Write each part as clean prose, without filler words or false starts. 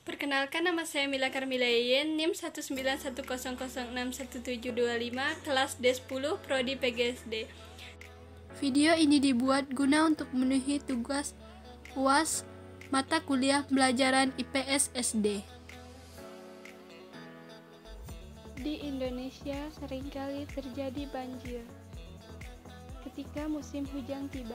Perkenalkan, nama saya Mila Karmila Yeyen, NIM 19100611725, kelas D10, Prodi PGSD. Video ini dibuat guna untuk memenuhi tugas UAS mata kuliah pelajaran IPS SD. Di Indonesia seringkali terjadi banjir ketika musim hujan tiba.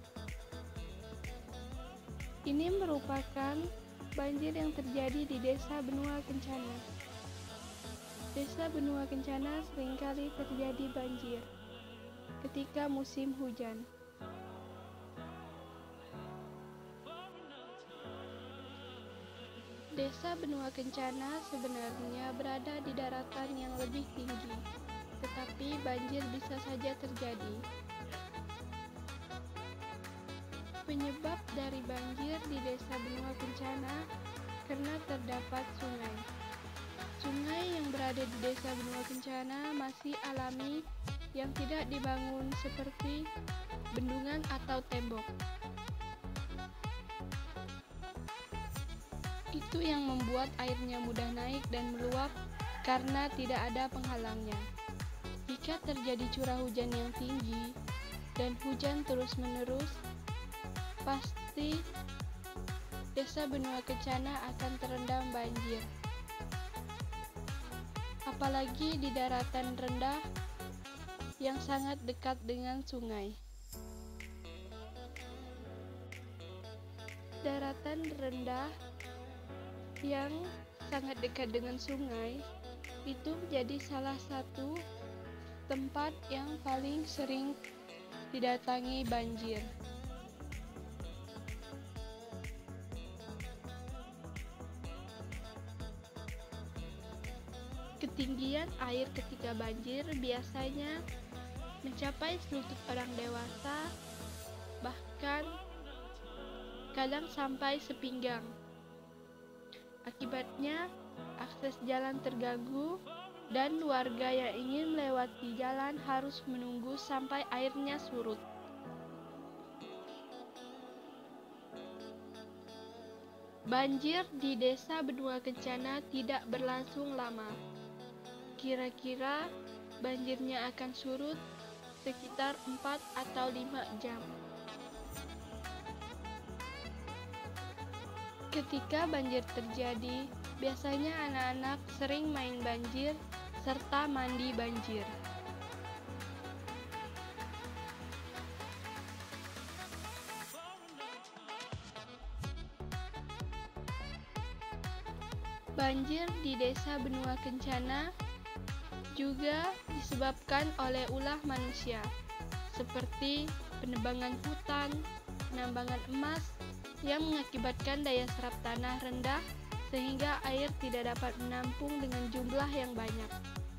Ini merupakan banjir yang terjadi di Desa Benua Kencana. Desa Benua Kencana seringkali terjadi banjir ketika musim hujan. Desa Benua Kencana sebenarnya berada di daratan yang lebih tinggi, tetapi banjir bisa saja terjadi. Penyebab dari banjir di Desa Benua Kencana karena terdapat sungai. Sungai yang berada di Desa Benua Kencana masih alami yang tidak dibangun seperti bendungan atau tembok. Itu yang membuat airnya mudah naik dan meluap karena tidak ada penghalangnya. Jika terjadi curah hujan yang tinggi dan hujan terus-menerus, pasti Desa Benua Kencana akan terendam banjir. Apalagi di daratan rendah yang sangat dekat dengan sungai. Daratan rendah yang sangat dekat dengan sungai itu menjadi salah satu tempat yang paling sering didatangi banjir. Ketinggian air ketika banjir biasanya mencapai selutut orang dewasa, bahkan kadang sampai sepinggang. Akibatnya, akses jalan terganggu dan warga yang ingin melewati jalan harus menunggu sampai airnya surut. Banjir di Desa Benua Kencana tidak berlangsung lama. Kira-kira banjirnya akan surut sekitar 4 atau 5 jam. Ketika banjir terjadi, biasanya anak-anak sering main banjir serta mandi banjir. Banjir di Desa Benua Kencana juga disebabkan oleh ulah manusia, seperti penebangan hutan, penambangan emas yang mengakibatkan daya serap tanah rendah sehingga air tidak dapat menampung dengan jumlah yang banyak.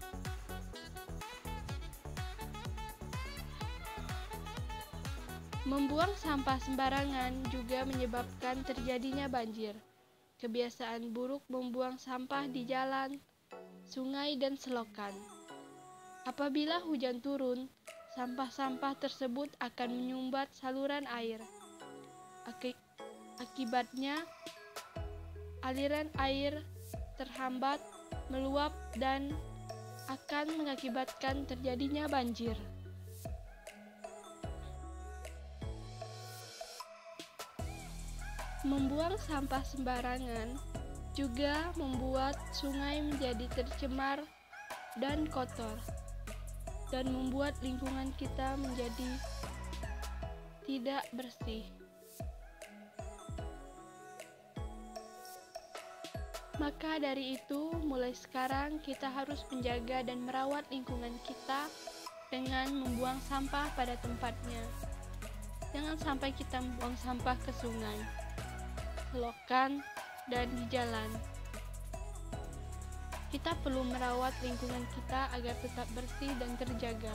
Membuang sampah sembarangan juga menyebabkan terjadinya banjir. Kebiasaan buruk membuang sampah di jalan, sungai, dan selokan. Apabila hujan turun, sampah-sampah tersebut akan menyumbat saluran air. Akibatnya, aliran air terhambat, meluap, dan akan mengakibatkan terjadinya banjir. Membuang sampah sembarangan juga membuat sungai menjadi tercemar dan kotor, dan membuat lingkungan kita menjadi tidak bersih. Maka dari itu, mulai sekarang kita harus menjaga dan merawat lingkungan kita dengan membuang sampah pada tempatnya. Jangan sampai kita membuang sampah ke sungai, selokan, dan di jalan. Kita perlu merawat lingkungan kita agar tetap bersih dan terjaga.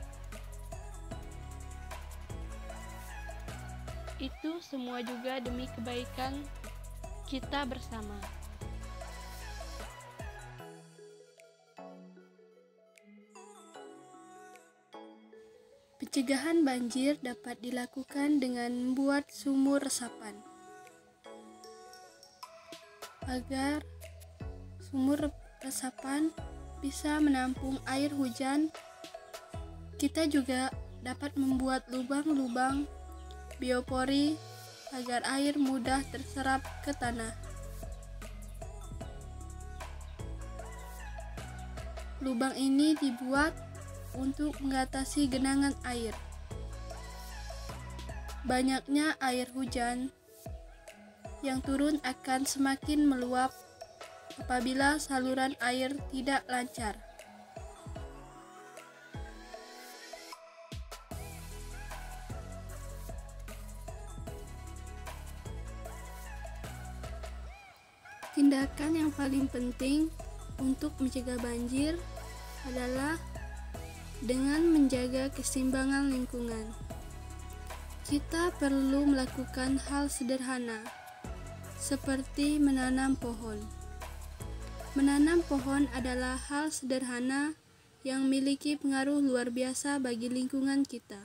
Itu semua juga demi kebaikan kita bersama. Pencegahan banjir dapat dilakukan dengan membuat sumur resapan. agar sumur resapan bisa menampung air hujan. Kita juga dapat membuat lubang-lubang biopori agar air mudah terserap ke tanah. Lubang ini dibuat untuk mengatasi genangan air. Banyaknya air hujan yang turun akan semakin meluap apabila saluran air tidak lancar. Tindakan yang paling penting untuk mencegah banjir adalah dengan menjaga keseimbangan lingkungan. Kita perlu melakukan hal sederhana, seperti menanam pohon. Menanam pohon adalah hal sederhana yang memiliki pengaruh luar biasa bagi lingkungan kita.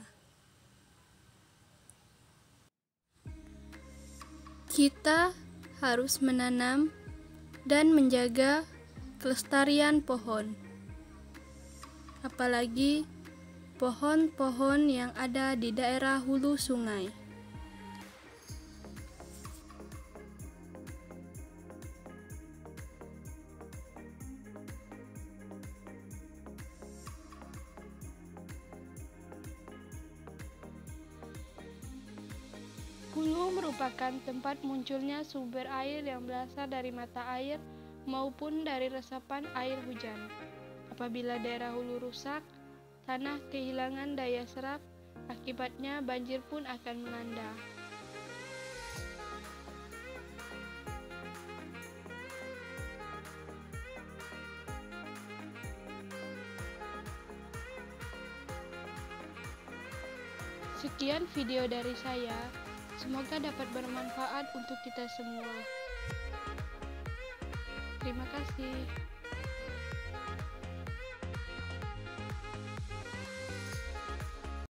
Kita harus menanam dan menjaga kelestarian pohon, apalagi pohon-pohon yang ada di daerah hulu sungai. Hulu merupakan tempat munculnya sumber air yang berasal dari mata air maupun dari resapan air hujan. Apabila daerah hulu rusak, tanah kehilangan daya serap, akibatnya banjir pun akan melanda. Sekian video dari saya. Semoga dapat bermanfaat untuk kita semua. Terima kasih.